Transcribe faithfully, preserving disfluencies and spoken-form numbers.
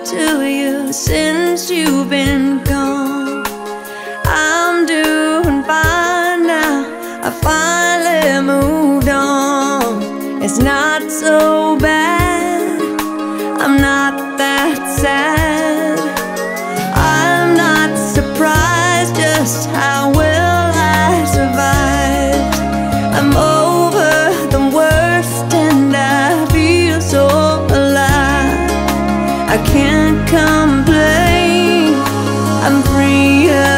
to you since you've been gone. I'm doing fine now, I finally moved on. It's not so bad, I'm not that sad. I'm not surprised just how well I survived. I'm over the worst and I feel so alive. I can't complain, I'm free.